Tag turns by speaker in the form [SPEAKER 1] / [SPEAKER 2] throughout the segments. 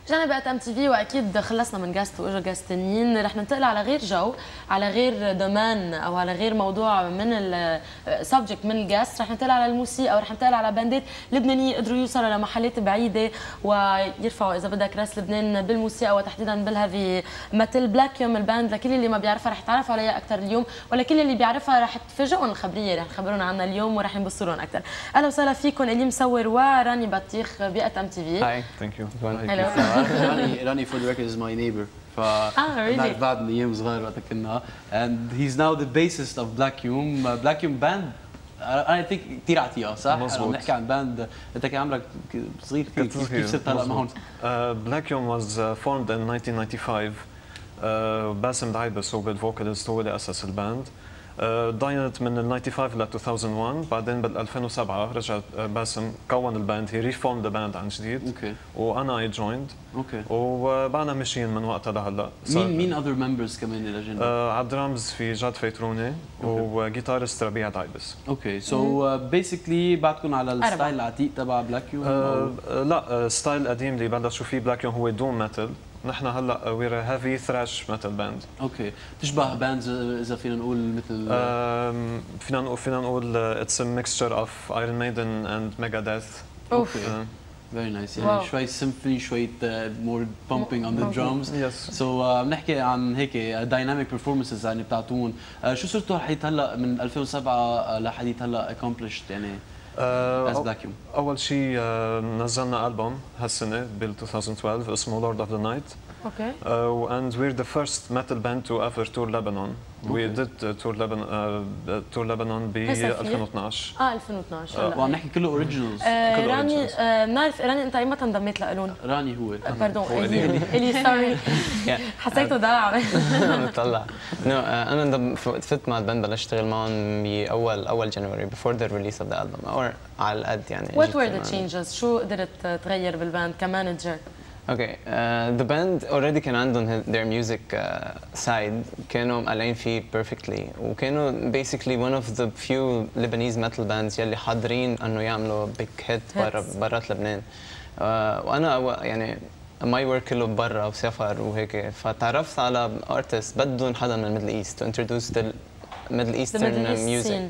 [SPEAKER 1] رجعنا بقى ام تي في، واكيد خلصنا من جاست واجا جاست تانيين. رح ننتقل على غير جو، على غير دومان او على غير موضوع من السبجكت من الجاست. رح ننتقل على الموسيقى، ورح ننتقل على باندات لبنانيه قدروا يوصلوا لمحلات بعيده ويرفعوا اذا بدك راس لبنان بالموسيقى، وتحديدا بالهيفي مثل بلاكيوم. الباند لكل اللي ما بيعرفها رح يتعرفوا عليها اكثر اليوم، ولكل اللي بيعرفها رح تفاجئهم الخبريه، رح نخبرهم عنها اليوم ورح نبصوا لهم اكثر. اهلا وسهلا فيكم الي مصور وراني بطيخ بيئه ام تي في.
[SPEAKER 2] هاي ثانك يو.
[SPEAKER 3] راني for the record is my neighbor.
[SPEAKER 1] really?
[SPEAKER 3] نعرف بعض من ايام صغير وقت كنا and he's now the bassist of Blackcum band. I think كثير عتيقه صح؟
[SPEAKER 2] مظبوط.
[SPEAKER 3] نحكي عن باند انت كان عمرك صغير كثير، كيف صرت هلا معهم؟
[SPEAKER 2] Blackcum was formed in 1995. باسم دعيبس هو الفوكاليست، هو اللي اسس الباند. ضاينت من ال 95 ل 2001، بعدين بال 2007 رجع باسم كون الباند، هي ريفورم ذا باند عن جديد.
[SPEAKER 3] اوكي.
[SPEAKER 2] وانا اي جويند.
[SPEAKER 3] اوكي.
[SPEAKER 2] وبعدنا ماشيين من وقتها لهلا.
[SPEAKER 3] مين اذر ممبرز كمان اللي جن؟
[SPEAKER 2] على الدرامز في جاد فيتروني وجيتارست ربيع دعيبس.
[SPEAKER 3] اوكي سو بيسكلي بعدكم على الستايل العتيق تبع بلاكيوم؟
[SPEAKER 2] لا، ستايل قديم اللي بلشوا فيه بلاكيوم هو دوم ميتال. نحن هلا وير هيفي ثراش ميتال باند.
[SPEAKER 3] اوكي، تشبه باندز اذا فينا نقول مثل
[SPEAKER 2] فينا نقول اتس ا ميكستشر اوف ايرون ميدن اند ميجاديث.
[SPEAKER 1] اوف
[SPEAKER 3] فيري نايس، يعني شوي سيمفوني، شوي مور بامبينج اون ذا درامز.
[SPEAKER 2] يس.
[SPEAKER 3] سو بنحكي عن هيك دايناميك بيرفورمنسز يعني بتاعتون. شو صرتوا لحد هلا من 2007 لحديت هلا accomplished يعني as Blackcum؟
[SPEAKER 2] اول شيء نزلنا البوم هالسنه بال 2012 اسمه Lord of the Night.
[SPEAKER 1] اوكي.
[SPEAKER 2] and we're the first metal band to ever tour Lebanon. We did tour Lebanon ب 2012.
[SPEAKER 1] 2012
[SPEAKER 3] وعم نحكي كله اوريجينالز.
[SPEAKER 1] راني بنعرف راني انت ايمتى انضميت لهم؟
[SPEAKER 3] راني هو
[SPEAKER 1] باردون الي سوري حسيته دلع.
[SPEAKER 4] طلع انا فت مع الباند بلشت اشتغل معهم باول جانوري before the release of the album or على القد يعني.
[SPEAKER 1] What were the changes؟ شو قدرت تغير بالباند كمانجر؟
[SPEAKER 4] Okay, the band already كان عندهم their music side كانوا مقلعين فيه perfectly، وكانوا basically one of the few Lebanese metal bands يلي حاضرين انه يعملوا big hit برات لبنان. وانا يعني my work كله برا وسفر وهيك، فتعرفت على artists بدهم حدا من الميدل ايست to introduce the Middle Eastern music.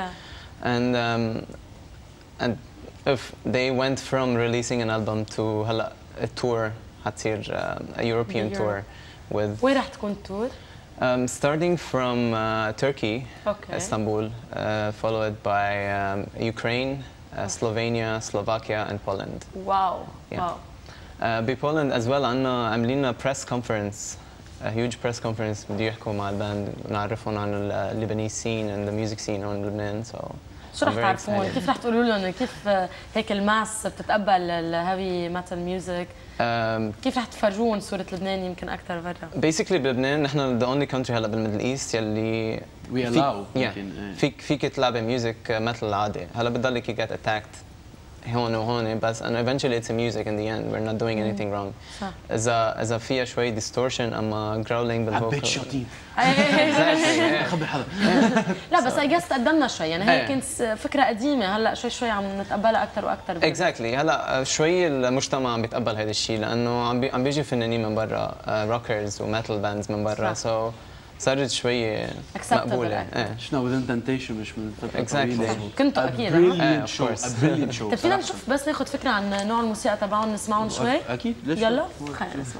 [SPEAKER 4] And if they went from releasing an album to هلا a tour حتصير a European tour with.
[SPEAKER 1] وين رح تكون التور؟
[SPEAKER 4] Starting from Turkey, Istanbul, followed by Ukraine, Slovenia, Slovakia, and Poland.
[SPEAKER 1] Wow.
[SPEAKER 4] Yeah.
[SPEAKER 1] Wow.
[SPEAKER 4] ببولند as well عاملين press conference, a huge press conference بده يحكوا مع الباند ونعرفهم عن ال Lebanese scene and the music scene on Lebanon. So
[SPEAKER 1] شو رح تعرفون؟ كيف رح تقولوا لهم كيف هيك الماس بتتقبل الهيفي ميتال ميوزك؟ كيف رح تفرجون صورة لبنان يمكن أكثر برا؟
[SPEAKER 4] Basically بلبنان نحن the only country هلا بالميدل ايست يلي
[SPEAKER 3] we allow
[SPEAKER 4] فيك تلعبي ميوزك ميتال عادي. هلا بتضلك you get attacked هون وهون، بس and eventually it's a music in the end. We're not doing anything wrong. إذا فيها شوي distortion أما growling بالفوكال.
[SPEAKER 3] عبيت شاطين.
[SPEAKER 4] خبي
[SPEAKER 3] حدا.
[SPEAKER 1] لا بس I guess تقدمنا شوي، يعني هي كانت فكرة قديمة، هلا شوي عم نتقبلها أكثر وأكثر.
[SPEAKER 4] Exactly. هلا شوي المجتمع عم بيتقبل هذا الشيء لأنه عم بيجي فنانين من برا، روكرز وميتال باندز من برا، so صارت شوي مقبولة.
[SPEAKER 3] شفنا within temptation مش من فترة طويلة.
[SPEAKER 1] كنتوا أكيد.
[SPEAKER 3] brilliant show.
[SPEAKER 1] طيب فينا نشوف بس ناخذ فكرة عن نوع الموسيقى تبعهم نسمعهم شوي؟
[SPEAKER 3] أكيد. ليش؟
[SPEAKER 1] يلا خلينا نسمع.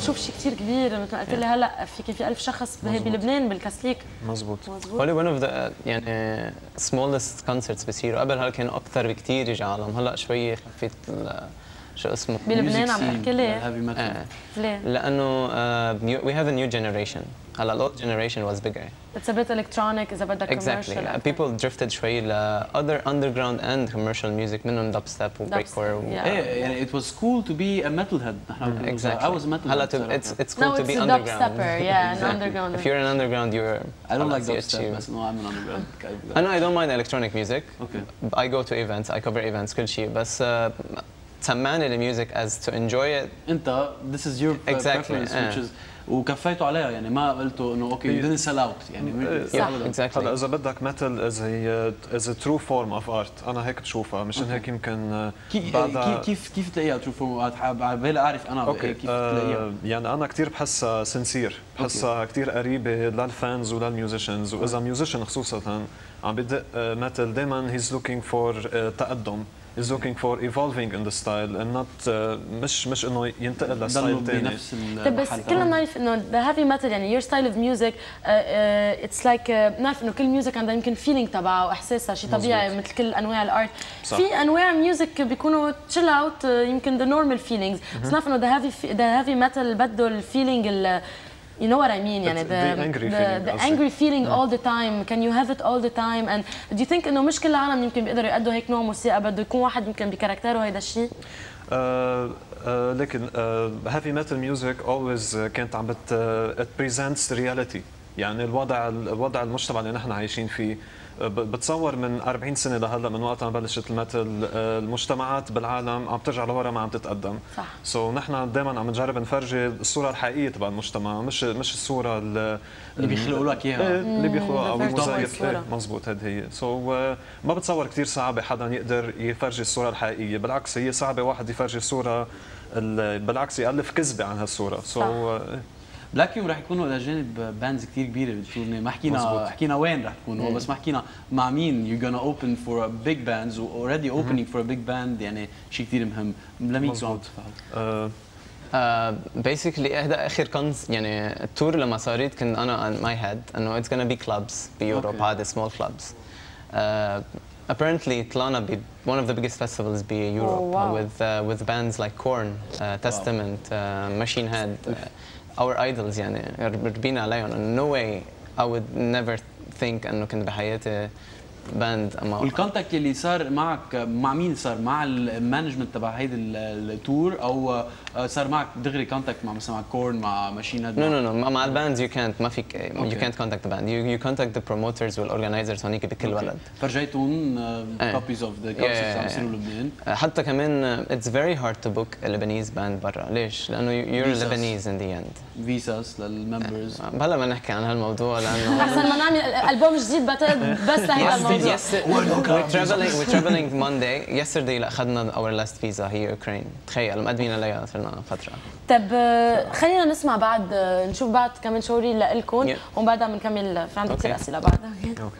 [SPEAKER 1] بتشوف شيء كثير كبير مثل ما قلت لي هلا في 1000 شخص بلبنان بالكاسليك.
[SPEAKER 2] مزبوط.
[SPEAKER 4] هولي ون اوف ذا يعني سمولست كونسرتس بيصيروا، قبل هلا كانوا اكثر بكثير يجي عالم، هلا شوي خفيت شو اسمه
[SPEAKER 1] بلبنان عم تحكي ليه؟ ليه؟
[SPEAKER 4] لانه we have a new generation. هلا الاولد جنريشن was bigger.
[SPEAKER 1] It's a bit electronic إذا بدك
[SPEAKER 4] Exactly.
[SPEAKER 1] commercial.
[SPEAKER 4] People drifted شوي ل other underground and commercial music منهم dubstep و breakcore.
[SPEAKER 3] ايه يعني it was cool to be a metalhead.
[SPEAKER 4] Exactly.
[SPEAKER 3] I was a metalhead.
[SPEAKER 4] هلا it's cool to be
[SPEAKER 1] underground.
[SPEAKER 4] underground.
[SPEAKER 1] Yeah, an underground.
[SPEAKER 4] If you're an underground, you're.
[SPEAKER 3] I don't like
[SPEAKER 4] خلاص
[SPEAKER 3] dubstep,
[SPEAKER 4] you
[SPEAKER 3] but no, I'm an underground guy.
[SPEAKER 4] I don't mind electronic music.
[SPEAKER 3] Okay.
[SPEAKER 4] I go to events, I cover events كل شيء، بس سمعني الميوزك as to enjoy it.
[SPEAKER 3] انت this is your preference which is وكفيتوا عليها يعني ما قلتوا انه اوكي didn't sell out يعني.
[SPEAKER 1] صح.
[SPEAKER 4] Exactly.
[SPEAKER 2] هلا اذا بدك ميتال از true form of art، انا هيك بشوفها، مشان هيك يمكن
[SPEAKER 3] كيف تلاقيها true form of art؟ على بالي اعرف انا كيف تلاقيها.
[SPEAKER 2] يعني انا كثير بحسها سنسير، بحسها كثير قريبه للفانز وللميوزيشنز، واذا ميوزيشن خصوصا عم بدق ميتال دائما هيز لوكينج فور تقدم، is looking for evolving in the style and not مش انه ينتقل لستايل ثاني.
[SPEAKER 1] طيب بس كلنا بنعرف انه the heavy metal يعني your style of music it's like بنعرف انه كل ميوزك عندها يمكن feeling تبعها واحساسها، شيء طبيعي مثل كل انواع الارت. في انواع ميوزك بيكونوا chill out يمكن the normal feelings، بس نعرف انه the heavy metal بده الفيلينج You know what I mean يعني the angry feeling all the time. Can you have it all the time? And do you think إنه مش كل العالم يمكن بيقدروا يأدوا هيك نوع موسيقى، بده يكون واحد يمكن بكاركتره هيدا الشيء؟
[SPEAKER 2] لكن heavy metal music always كانت عم it presents reality، يعني الوضع المجتمع اللي نحن عايشين فيه. بتصور من 40 سنه لهلا من وقت ما بلشت الميتال المجتمعات بالعالم عم ترجع لورا، ما عم تتقدم.
[SPEAKER 1] صح.
[SPEAKER 2] نحن دائما عم نجرب نفرجي الصوره الحقيقيه تبع المجتمع، مش الصوره اللي
[SPEAKER 3] بيخلقوا لك اياها،
[SPEAKER 2] اللي بيخلقوها او المزيف. مزبوط، هذه هي. ما بتصور كثير صعبه حدا يقدر يفرجي الصوره الحقيقيه، بالعكس هي صعبه واحد يفرجي الصوره بالعكس يالف كذبه عن هالصوره.
[SPEAKER 3] بلاك يوم رح يكونوا الى جانب باندز كثير كبيره بالتورني، ما حكينا وين رح تكونوا، بس ما حكينا مع مين. يو gonna open for a big bands و already opening for a big band، يعني شيء كثير مهم. لمين كنتوا عم تفعلوا؟
[SPEAKER 4] basically هذا اخر يعني التور لما صارت كنت انا on my head انه it's gonna be clubs بيوروب، هذا small clubs. Apparently طلعنا ب one of the biggest festivals بيوروب with bands like Korn, Testament, Machine Head, our idols يعني ربينا عليهم. No way I would never think انه كنت بحياتي باند.
[SPEAKER 3] والكونتاكت اللي صار معك مع مين؟ صار مع المانجمنت تبع هيدي التور او صار معك دغري كونتاكت مع مثلا مع كورن مع ماشين هيد؟
[SPEAKER 4] نو مع الباندز يو كانت ما فيك يو كانت كونتاكت ذا باند، يو كونتاكت ذا بروموترز والاورجنايزرز هونيك بكل بلد.
[SPEAKER 3] فرجيتون كوبيز اوف ذا كونسرتس عم يصيروا بلبنان.
[SPEAKER 4] حتى كمان اتس فيري هارد تو بوك لبنانيز باند برا. ليش؟ لانه يور لبنانيز ان ذا اند.
[SPEAKER 3] فيزاس للممبرز.
[SPEAKER 4] هلا ما نحكي عن هالموضوع لانه
[SPEAKER 1] احسن ما نعمل البوم جديد بس لهيدا الموضوع.
[SPEAKER 4] We're traveling Monday. Yesterday اخذنا our last visa هي اوكرين. تخيل مقدمين عليها صرنا فتره.
[SPEAKER 1] طب خلينا نسمع بعد، نشوف بعد كمان شوري لكم ومن بعدها بنكمل. في عندي كثير اسئله بعدها.
[SPEAKER 2] اوكي.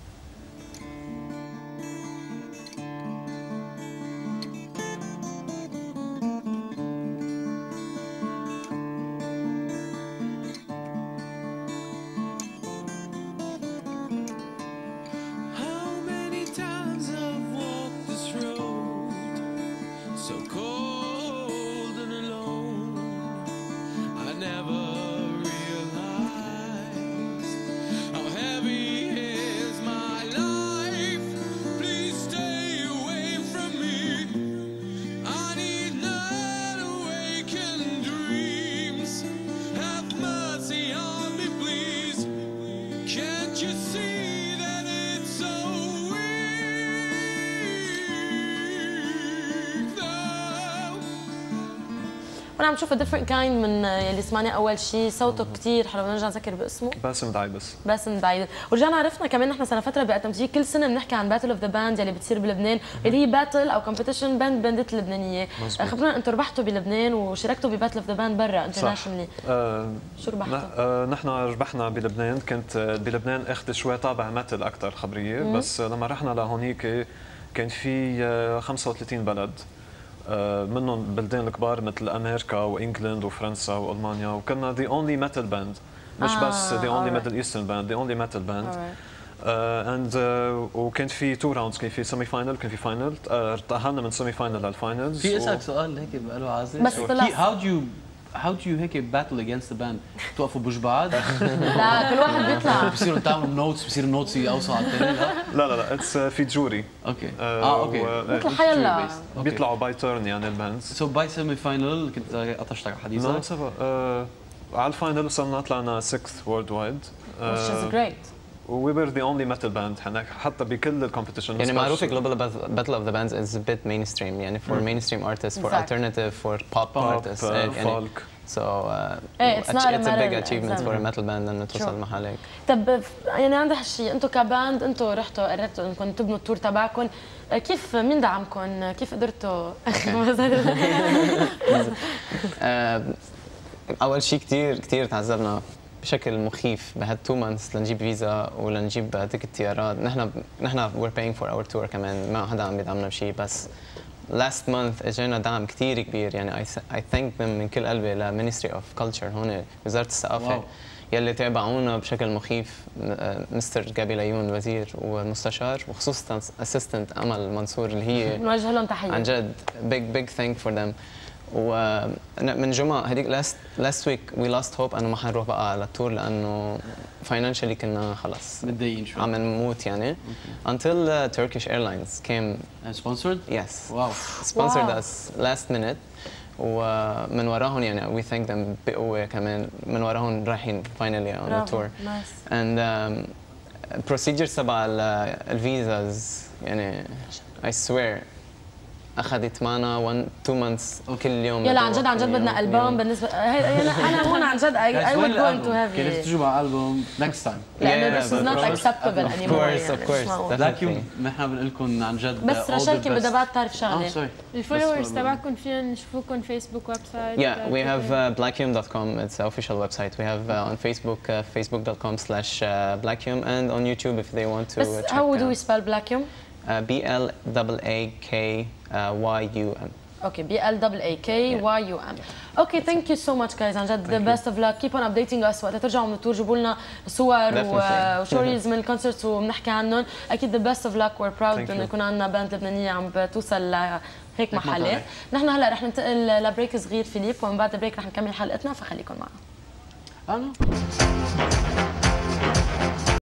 [SPEAKER 1] وانا عم شوف different kind من يلي سمعناه اول شيء. صوته كثير حلو. نرجع نذكر باسمه
[SPEAKER 2] باسم دعيبس.
[SPEAKER 1] باسم دعيبس. ورجعنا عرفنا كمان نحن صار فتره بقدمتي كل سنه بنحكي عن باتل اوف ذا باند يلي بتصير بلبنان، اللي هي باتل او كومبيتيشن باندات اللبنانيه. خبرونا انتم ربحتوا بلبنان وشاركتوا بباتل اوف ذا باند برا انترناشونالي. شو ربحتوا؟
[SPEAKER 2] نحن ربحنا بلبنان. كنت بلبنان اخذ شوي طابع متل اكثر خبريه، بس لما رحنا لهونيك كان في 35 بلد. منهم بلدان الكبار مثل امريكا وانجلند وفرنسا والمانيا، وكنا the only metal band، مش بس the only middle eastern band، the only metal band. وكان في 2 راوندز، كان في سيمي فاينل كان في فاينل، تأهلنا من سيمي فاينل للفاينلز.
[SPEAKER 3] في اسالك سؤال هيك بقاله عازل،
[SPEAKER 1] بس طلع
[SPEAKER 3] how do you هيك battle against the band؟ توقفوا بوجه بعض؟
[SPEAKER 1] لا كل واحد بيطلع
[SPEAKER 3] بصيروا تعملوا نوتس، بصير النوتس اوسع على الثاني؟
[SPEAKER 2] لا اتس في جوري.
[SPEAKER 3] اوكي اوكي
[SPEAKER 1] مثل حيلا
[SPEAKER 2] بيطلعوا باي تيرن يعني الباندز.
[SPEAKER 3] سو باي سيمي فاينل كنت قطشتك على حديثك؟
[SPEAKER 2] لا سبق على الفاينل وصلنا طلعنا 6th world wide.
[SPEAKER 1] which is great.
[SPEAKER 2] We were the only metal band حتى بكل الكومبيتيشن.
[SPEAKER 4] يعني معروف Global Battle of the Bands is a bit mainstream يعني for mainstream artists, for alternative, for pop artists يعني so it's a big achievement for a metal band انه توصل محل هيك.
[SPEAKER 1] طب يعني عندي هالشيء، انتم كباند انتم رحتوا قررتوا انكم تبنوا التور تبعكم، كيف مين دعمكم؟ كيف قدرتوا؟
[SPEAKER 4] اول شيء كثير تعذبنا بشكل مخيف بهال 2 months لنجيب فيزا ولنجيب تيكت طيارات. نحن we're paying for our tour كمان، ما حدا عم بيدعمنا بشيء. بس last month اجانا دعم كثير كبير يعني I thank them من كل قلبي ل Ministry of Culture هون وزارة الثقافة يلي تابعونا بشكل مخيف، مستر جابي ليون الوزير والمستشار، وخصوصا اسيستنت امل منصور اللي هي
[SPEAKER 1] نوجه لهم تحية
[SPEAKER 4] عن جد big thank for them. ومن جمعة هذيك last week we lost hope انه ما حنروح بقى على التور لانه financially كنا خلص
[SPEAKER 3] متضايقين شوي
[SPEAKER 4] عم نموت يعني until Turkish Airlines came
[SPEAKER 3] sponsored.
[SPEAKER 4] Yes. Wow. Sponsored us last minute. ومن وراهم يعني we thank them بقوة كمان، من وراهم رايحين finally on the tour.
[SPEAKER 1] Nice.
[SPEAKER 4] And procedures تبع الفيزاز يعني I swear اخذت معنا 2 months كل يوم.
[SPEAKER 1] يلا عن جد بدنا ألبوم بالنسبه انا هون عن جد I would go into heavy.
[SPEAKER 3] كيف تجوا مع ألبوم next time؟
[SPEAKER 1] لانه this is not acceptable anymore.
[SPEAKER 4] Of course.
[SPEAKER 3] لكن نحن بنقول لكم عن جد
[SPEAKER 1] بس رشال كان بدها بعد تعرف شغله.
[SPEAKER 5] الفولورز تبعكم فيهم نشوفوكم فيسبوك ويب سايت؟
[SPEAKER 4] Yeah, we have blackyum.com. It's the official website. We have on Facebook facebook.com/blackyum and on YouTube if they want to
[SPEAKER 1] بس
[SPEAKER 4] check.
[SPEAKER 1] how do we spell Blackyum?
[SPEAKER 4] BLAAKYUM.
[SPEAKER 1] Okay, BLAAKYUM. Okay, thank you so much guys. عن جد the best of luck. Keep on updating us وقت ترجعوا من التور جيبوا لنا صور وشوريز من الكونسرتس وبنحكي عنهم. أكيد the best of luck. We're proud إنه يكون عندنا باند لبنانية عم بتوصل لهيك محلات. نحن هلا رح ننتقل لبريك صغير فيليب، ومن بعد البريك رح نكمل حلقتنا، فخليكم معنا.